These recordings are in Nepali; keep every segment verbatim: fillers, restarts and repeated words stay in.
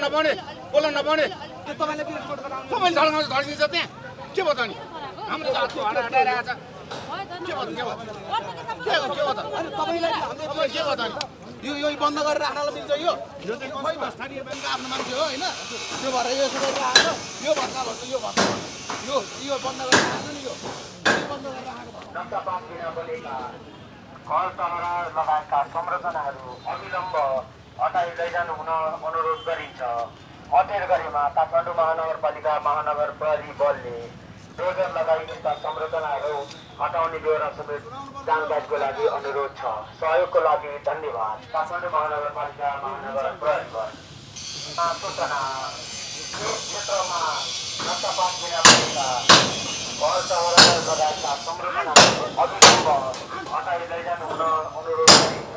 नपाउने बोल्न नपाउने तपाईँले तपाईँले झल्काउँछ झल्किन्छ त्यहाँ के भयो त नि हाम्रो हातको हाडा हटाइरहेको छ के भयो के भयो के हो के हो त तपाईँलाई तपाईँ के भयो त यो यो बन्द गरेर राख्नलाई मिल्छ यो यो चाहिँ खै स्थानीय ब्याङ्कको आफ्नो मान्छे हो होइन त्यो भएर यो यसो गरेर आएको यो भत्का भन्छ यो भत्का यो यो बन्द गरेर राख्नु नि यो बन्द गरेर राखेको घर सहरा लगायतका संरचनाहरू अविलम्ब हटाइ लैजानु हुन अनुरोध गरिन्छ। अटेर गरेमा काठमाडौँ महानगरपालिका महानगर प्रहरी बलले डोजर लगाइएका संरचनाहरू हटाउने बेहोरा समेत जानकारीको लागि अनुरोध छ। सहयोगको लागि धन्यवाद। काठमाडौँ महानगरपालिका महानगर प्रहरी बल सूचना क्षेत्रमा नक्सापात बिना भएका घर सहरा लगायतका संरचनाहरू अविलम्ब हटाइ लैजानु हुन अनुरोध गरिन्छ।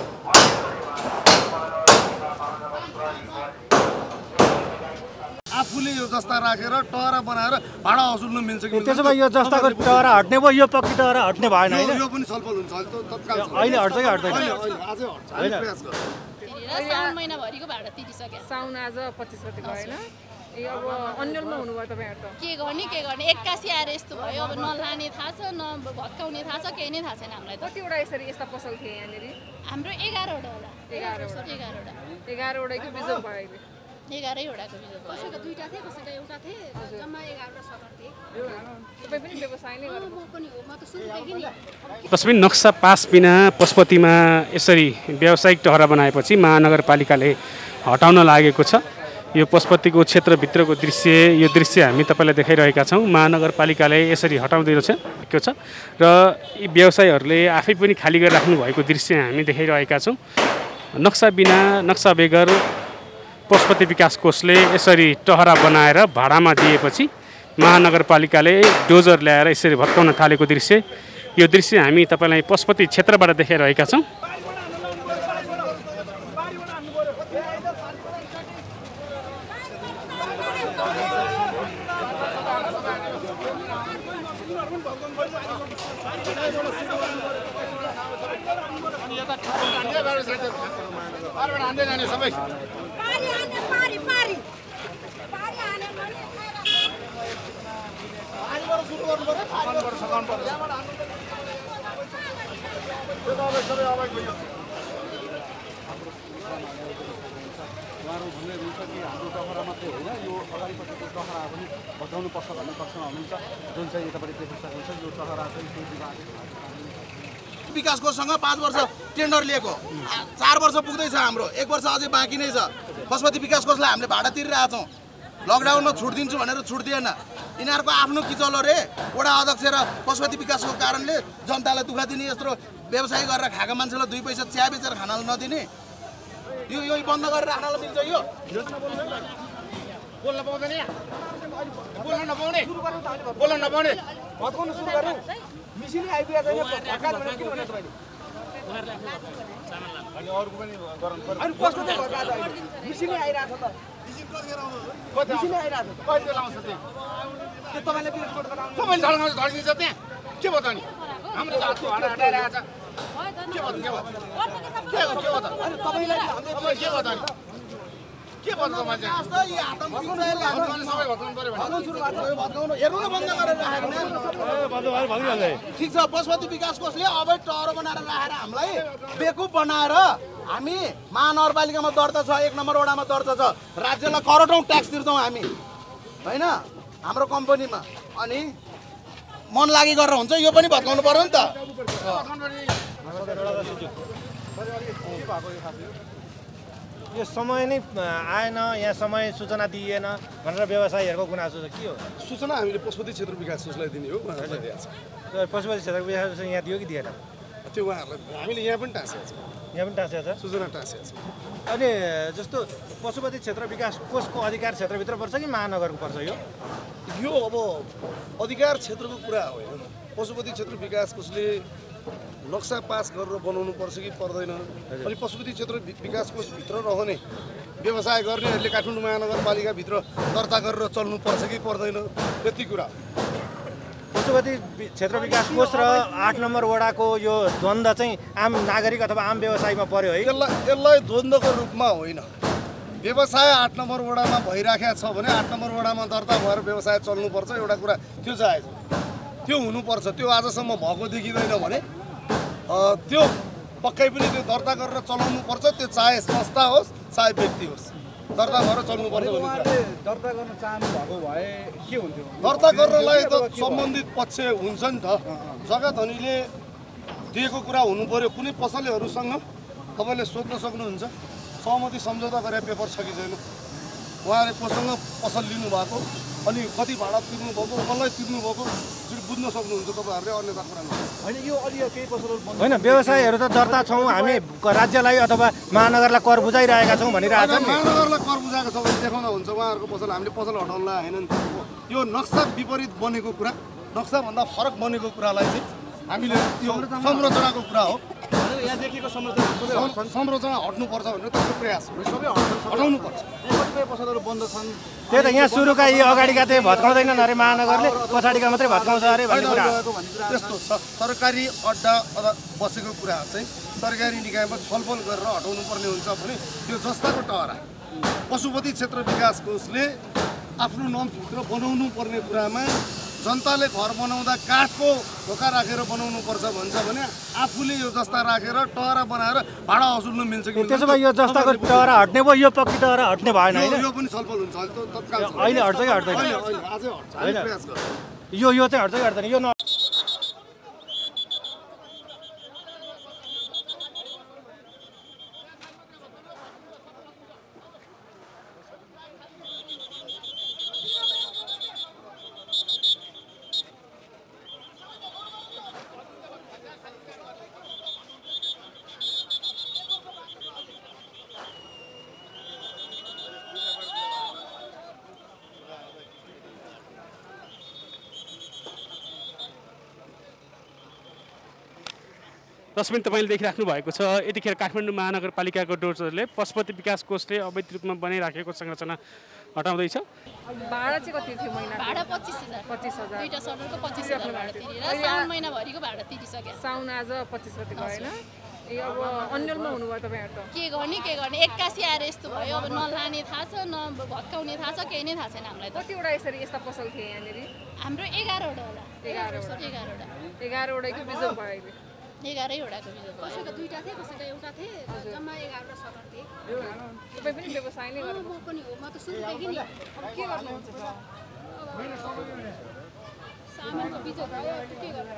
आफूले यो जस्ता राखेर टहरा बनाएर भाडा वसुल्नु मिल्छ कि त्यसो भए यो जस्ताको टहरा हट्ने भयो यो पक्की टहरा हट्ने भएन हैन यो पनि छलफल हुन्छ तत्काल अहिले हट्छ कि हट्दैन अझै हट्छ हैन प्रयास गर्छ साउन महिनाभरिको भाडा तिरिसक्यो साउन आज पच्चिस गते होइन ए अब अन्यलमा हुनुभयो तपाईँहरू त के गर्ने के गर्ने एक्कासी आएर यस्तो भयो अब नलाने थाहा छ न भत्काउने थाहा छ केही नै थाहा छैन हामीलाई त कतिवटा यसरी यस्ता पसल थिए यहाँनिर हाम्रो एघारवटा होला एघारवटा एघारवटा एघारवटैको बिजोग भयो अहिले एघारैवटाको बिजोग भयो कसैको दुईटा थिए कसैको एउटा थिए जम्मा एघारवटा सटर थिए तपाईँ पनि व्यवसाय नै गर्नु म पनि हो म त सुरुदेखि नि तस्बिर नक्सा पास बिना पशुपतिमा यसरी व्यावसायिक टहरा बनाएपछि महानगरपालिकाले हटाउन लागेको छ। यो पशुपतिको क्षेत्रभित्रको दृश्य यो दृश्य हामी तपाईँलाई देखाइरहेका छौँ। महानगरपालिकाले यसरी हटाउँदै रहेको छ र यी व्यवसायीहरूले आफै पनि खाली गरेर राख्नु भएको दृश्य हामी देखाइरहेका छौँ। नक्सा बिना नक्सा बेगर पशुपति विकास कोषले यसरी टहरा बनाएर भाडामा दिएपछि महानगरपालिकाले डोजर ल्याएर यसरी भत्काउन थालेको दृश्य यो दृश्य हामी तपाईँलाई पशुपति क्षेत्रबाट देखाइरहेका छौँ। सबै उहाँहरू भन्ने हुन्छ कि हाम्रो टहरा मात्रै होइन यो अगाडिपट्टिको टहरा पनि बचाउनुपर्छ भन्ने पक्षमा हुनुहुन्छ जुन चाहिँ तपाईँले देख्न सक्नुहुन्छ यो टहरा चाहिँ त्यो विभाग विकास कोषसँग पाँच वर्ष टेन्डर लिएको चार वर्ष पुग्दैछ हाम्रो एक वर्ष अझै बाँकी नै छ। पशुपति विकास कोषलाई हामीले भाडा तिरिरहेका छौँ। लकडाउनमा छुट दिन्छु भनेर छुट दिएन यिनीहरूको आफ्नो किचलो रे वडा अध्यक्ष र पशुपति विकासको कारणले जनतालाई दुःख दिने यत्रो व्यवसाय गरेर खाएका मान्छेलाई दुई पैसा चिया बेचेर खान नदिने यो यो बन्द गरेर राख्नलाई मिल्छ यो बोल्न पाउँदैन बोल्न नपाउने बोल्न नपाउने भत्काउन सुरु गरौँ मिसिनै आइपुगेको छैन भत्काल भनेर किन भने तपाईँले अनि अरूको पनि गराउनु पर्यो अनि कसको चाहिँ भत्का आज अहिले मिसिनै आइरहेको छ त मिसिनै आइरहेको छ कहिले लाउँछ त्यहाँ त्यो तपाईँले पनि रिपोर्ट गराउनु तपाईँले झल्काउँछ झल्किन्छ त्यहाँ के भयो त नि हाम्रो हातको हाडा हटाइरहेको छ के भयो के भयो के हो के हो त अनि तपाईँलाई तपाईँ के भयो त नि के भन्नु मान्छे यी आतम किनले भत्काउन सबै भत्काउनु पर्यो भने सुरु गर्नु भत्काउनु हेर्नु न बन्द गरेर राखेको बन्द भएर भनिहाल्दै ठीक छ। पशुपति विकास कोषले अवैध टहरो बनाएर राखेर हामीलाई बेकुफ बनाएर हामी महानगरपालिकामा दर्ता छ एक नम्बर वडामा दर्ता छ राज्यलाई करोडौँ ट्याक्स तिर्छौँ हामी होइन हाम्रो कम्पनीमा अनि मन लागि गरेर हुन्छ यो पनि भत्काउनु पर्यो नि त। यो समय नै आएन यहाँ समय सूचना दिइएन भनेर व्यवसायीहरूको गुनासो छ के हो? सूचना हामीले पशुपति क्षेत्र विकास कोषलाई दिने हो उहाँहरूलाई दिएको छ। पशुपति क्षेत्र विकास कोष यहाँ दियो कि दिएन? त्यो उहाँहरूलाई हामीले यहाँ पनि टाँसेको छ यहाँ पनि टाँसेको छ सूचना टाँसेको छ। अनि जस्तो पशुपति क्षेत्र विकास कोषको अधिकार क्षेत्रभित्र पर्छ कि महानगरको पर्छ यो? यो अब अधिकार क्षेत्रको कुरा होइन। पशुपति क्षेत्र विकास कोषले नक्सा पास गरेर बनाउनु पर्छ कि पर्दैन अनि पशुपति क्षेत्र विकास कोषभित्र रहने व्यवसाय गर्नेहरूले काठमाडौँ महानगरपालिकाभित्र दर्ता गरेर चल्नुपर्छ कि पर्दैन त्यति कुरा। पशुपति क्षेत्र विकास कोष र आठ नम्बर वडाको यो द्वन्द्व चाहिँ आम नागरिक अथवा आम व्यवसायमा पर्यो है? यसलाई यसलाई द्वन्द्वको रूपमा होइन व्यवसाय आठ नम्बर वडामा भइराखेको छ भने आठ नम्बर वडामा दर्ता भएर व्यवसाय चल्नुपर्छ एउटा कुरा त्यो चाहिँ त्यो हुनुपर्छ। त्यो आजसम्म भएको देखिँदैन भने त्यो पक्कै पनि त्यो दर्ता गरेर चलाउनुपर्छ। त्यो चाहे संस्था होस् चाहे व्यक्ति होस् दर्ता गरेर चल्नुपर्छ। दर्ता गर्न चाहनु भएको भए के हुन्थ्यो? दर्ता गर्नलाई त सम्बन्धित पक्ष हुन्छ नि त। जग्गा धनीले दिएको कुरा हुनु पर्यो। कुनै पसलेहरूसँग तपाईँले सोध्न सक्नुहुन्छ सहमति सम्झौता गरेर पेपर छ कि छैन, उहाँले कोसँग पसल लिनुभएको अनि कति भाडा तिर्नु भएको कसलाई तिर्नु भएको बुझ्न सक्नुहुन्छ तपाईँहरूले। अन्यथा कुरा होइन यो अलि केही पसलहरू होइन व्यवसायहरू त दर्ता छौँ हामी राज्यलाई अथवा महानगरलाई कर बुझाइरहेका छौँ भनिरहेको छ। महानगरलाई कर बुझाएको छ भने देखाउँदा हुन्छ उहाँहरूको पसल। हामीले पसल हटाउनलाई होइन नि, यो नक्सा विपरीत बनेको कुरा, नक्साभन्दा फरक बनेको कुरालाई चाहिँ हामीले यो संरचनाको कुरा हो। यहाँ देखिएको संरचना संरचना हट्नुपर्छ भनेर त्यसको प्रयास हो। सबै हटाउनुपर्छ। कतिपय पसलहरू बन्द छन्। त्यही त यहाँ सुरुका यी अगाडिका चाहिँ भत्काउँदैनन् अरे महानगरले, पछाडिका मात्रै भत्काउँछ अरे भन्ने कुरा त्यस्तो छ। सरकारी अड्डा बसेको कुरा चाहिँ सरकारी निकायमा छलफल गरेर हटाउनु पर्ने हुन्छ भने त्यो जस्ताको टहरा पशुपति क्षेत्र विकास कोषले आफ्नो नर्म्सभित्र बनाउनु पर्ने कुरामा जनताले घर बनाउँदा काठको ढोका राखेर बनाउनु पर्छ भन्छ भने आफूले यो जस्ता राखेर टहरा बनाएर भाडा असुल्न मिल्छ कि? त्यसो भए यो जस्ताको टहरा हट्ने भयो, यो पक्की टहरा हट्ने भएन होइन? यो पनि छलफल हुन्छ तत्काल। अहिले हट्छ कि हट्दैन? अझै हट्छ, हामी प्रयास गर्छौँ। यो यो चाहिँ हट्छ कि हट्दैन? यो न तस्बिर तपाईँले देखिराख्नु भएको छ। यतिखेर काठमाडौँ महानगरपालिकाको डोजरले पशुपति विकास कोषले अवैध रूपमा बनाइराखेको संरचना हटाउँदैछ। भाडा चाहिँ कति थियो महिना? भाडा पच्चिस हजार पच्चिस हजार दुईवटा सडरको पच्चिस हजार भाडा तिरेर साउन महिनाभरिको भाडा तिरिसक्यो। साउन आज पच्चिस गति भयो होइन? ए अब अन्यलमा हुनुभयो तपाईँहरू त के गर्ने के गर्ने एक्कासी आएर यस्तो भयो। अब नलाने थाहा छ न भत्काउने थाहा छ, केही नै थाहा छैन हामीलाई। कतिवटा यसरी यस्ता पसल थिए यहाँनिर? हाम्रो एघारवटा होला। एघारवटा एघारवटा एघारवटाको बिजोग भयो अहिले। एघारैवटाको बिजोग भयो। कसैको दुईटा थिए कसैको एउटा थिए जम्मा एघारवटा सटर थिए। तपाईँ पनि व्यवसाय नै गर्नु? म पनि हो, म त सुरुदेखि नि। अब के गर्नुहुन्छ? सामानको बिजोग भयो, के गर्नु?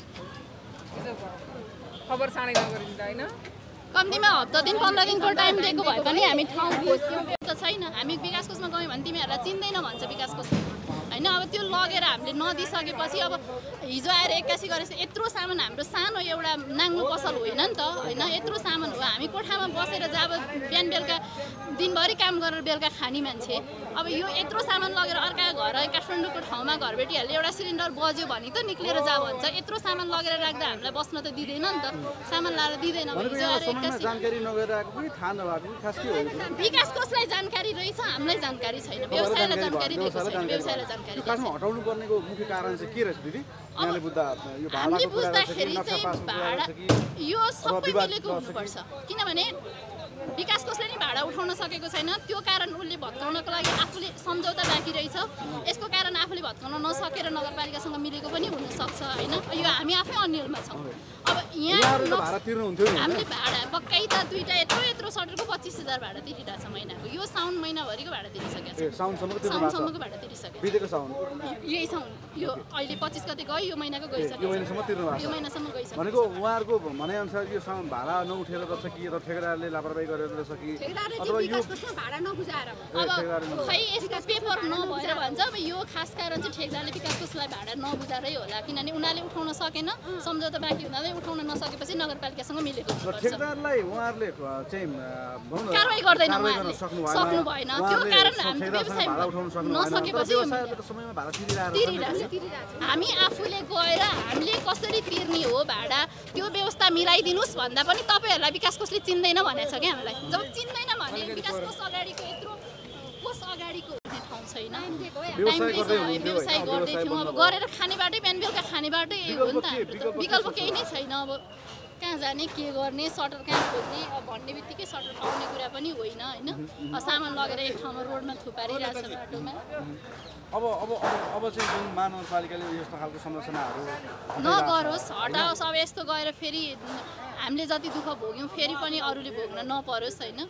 बिजोग भयो, खबर चाँडै नगरिदिँदा होइन? कम्तीमा हप्ता दिन पन्ध्र दिनको टाइम दिएको भए पनि हामी ठाउँ खोज्थ्यौँ। त छैन, हामी विकास कोषमा गयौँ भने तिमीहरूलाई चिन्दैन भन्छ विकास कोष होइन। अब त्यो लगेर हामीले नदिइसकेपछि अब हिजो आएर एक्कासी गरेपछि यत्रो सामान हाम्रो सानो एउटा नाङ्गो पसल होइन नि त होइन। यत्रो सामान हो, हामी कोठामा बसेर जब बिहान बेलुका दिनभरि काम गरेर बेलुका खाने मान्छे। अब यो यत्रो सामान लगेर अर्का घर काठमाडौँको ठाउँमा घरबेटीहरूले एउटा सिलिन्डर बज्यो भने त निक्लेर जा भन्छ। यत्रो सामान लगेर राख्दा हामीलाई बस्न त दिँदैन नि त, सामान लाएर दिँदैन। हिजो आएर एक्कासी जानकारी नगरिरहेको पनि थाहा नभएको खास के हो? विकास कोषलाई जानकारी रहेछ, हामीलाई जानकारी छैन। व्यवसायलाई जानकारी दिएको छैन, व्यवसायलाई जानकारी खासमा हटाउनु पर्नेको मुख्य कारण चाहिँ के रहेछ दिदी? यहाँले बुझ्दा यो हामीले भाडाको कुरा रहेछ कि बुझ्दाखेरि नक्सा चाहिँ पासको कुरा भाडा रहेछ कि यो सबै मिलेको हुनुपर्छ। किनभने विकास कोषले नि भाडा उठाउन सकेको छैन, त्यो कारण उसले भत्काउनको लागि आफूले सम्झौता बाँकी रहेछ। यसको कारण आफूले भत्काउन नसकेर नगरपालिकासँग मिलेको पनि हुनसक्छ होइन। यो हामी आफै अन्यलमा छौँ। अब यहाँ भाडा तिर्नुहुन्थ्यो नि? हामीले भाडा पक्कै त दुईवटा यत्रो यत्रो सडरको पच्चिस हजार भाडा तिरिरहेको छ महिनाको। यो साउन महिनाभरिको भाडा तिरिसकेको छ। साउनसम्मको साउनसम्मको भाडा तिरिसकेको बितेको साउन यही साउन यो अहिले पच्चिस गते गयो, यो महिनाको गइसक्यो। यो महिनासम्म तिर्नु भएको छ यो महिनासम्म गइसक्यो भनेको उहाँहरूको भनाइअनुसार यो साउन भाडा नउठेर रहेछ कि अथवा ठेकेदारले लापरवाही गरेर रहेछ कि अथवा यो भाडा नबुझाएर हो। अब खै यसको पेपर नभएर भन्छ। अब यो खास कारण चाहिँ ठेकेदारले विकास कोषलाई भाडा नबुझाएरै होला। किनभने उनीहरूले उठाउन सकेन, सम्झौता बाँकी हुँदा उठाउन नसकेपछि नगरपालिकासँग मिलेको हुनुपर्छ। ठेकेदारलाई उहाँहरूले चाहिँ भनौँ न कारवाही गर्दैन, उहाँहरूले सक्नु सक्नु भएन। त्यो कारण हामी व्यवसाय भाडा उठाउन सक्नु नसकेपछि समयमा भाडा तिरिरहेको तिरिरहेछ। हामी आफूले गएर हामीले कसरी तिर्ने हो भाडा त्यो व्यवस्था मिलाइदिनुहोस् भन्दा पनि तपाईँहरूलाई विकास कोषले चिन्दैन भनेको छ क्या हामीलाई। जब चिन्दैन भने विकास कोष अगाडिको यत्रो कोष अगाडिको हुने ठाउँ छैन। व्यवसाय गर्दै थियौँ, अब गरेर खाने बाटै बिहान बेलुका खाने बाटै यही हो नि त। हाम्रो त विकल्प केही नै छैन। अब कहाँ जाने के गर्ने सटर कहाँ खोज्ने अब भन्ने बित्तिकै सटर पाउने कुरा पनि होइन होइन सामान लगेर एक ठाउँमा रोडमा थुपारिरहेको छ बाटोमा अब अब अब चाहिँ जुन महानगरपालिकाले यस्तो खालको संरचनाहरू नगरोस् हटाओस् अब यस्तो गएर फेरि हामीले जति दुःख भोग्यौँ फेरि पनि अरूले भोग्न नपरोस् होइन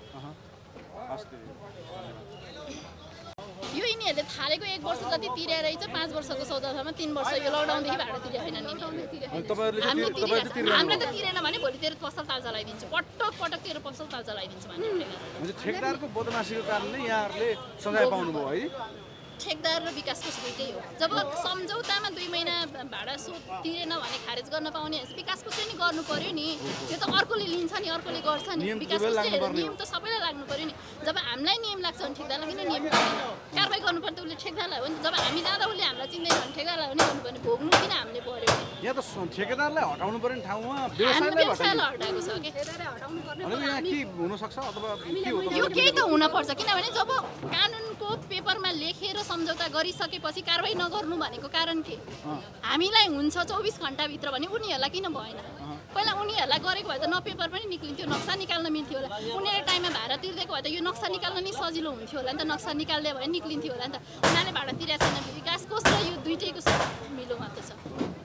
यो यिनीहरूले थालेको एक वर्ष जति तिरे रहेछ पाँच वर्षको सौदामा तिन वर्ष यो लकडाउनदेखि भाडा तिरे होइन हामीलाई त तिरेन भने भोलि तेरो पसल ताल चलाइदिन्छु पटक पटक तेरो पसल ताल चलाइदिन्छु भने ठेकदारको बदमासीको कारणले यहाँहरूले सजाय पाउनुभयो है ठेकदार र विकास कोष दुइटै हो जब सम्झौतामा दुई महिना भाडा सो तिरेन भने खारेज गर्न पाउने विकास कोषले नि गर्नु पर्यो नि यो त अर्कोले लिन्छ नि अर्कोले गर्छ नि विकास कोषले नियम त सबैलाई लाग्नु पर्यो नि जब हामीलाई नियम लाग्छ भने ठेकदारलाई किन नियम कारबाही गर्नुपर्छ उसले ठेकदारलाई हो नि जब हामी जाँदा उसले हामीलाई चिन्दैन भने ठेकदारलाई पनि गर्नुपर्ने भोग्नु किन हामीले पर्यो यहाँ त ठेकेदारलाई हटाउनु पर्ने ठाउँमा व्यवसायलाई हटाएको छ कि यो केही त हुनपर्छ किनभने जब कानुनको पेपरमा लेखेर सम्झौता गरिसकेपछि कारबाही नगर्नु भनेको कारण के हामीलाई हुन्छ चौबिस घन्टाभित्र भने उनीहरूलाई किन भएन पहिला उनीहरूलाई गरेको भए त न पेपर पनि निक्लिन्थ्यो नक्सा निकाल्न मिल्थ्यो होला उनीहरूले टाइममा भाडा तिर्दिएको भए त यो नक्सा निकाल्न नि सजिलो हुन्थ्यो होला नि त नक्सा निकाल्दै भए निक्लिन्थ्यो होला नि त उनीहरूले भाडा तिरेको छैन विकास कोष र यो दुइटैको मिलो मात्र छ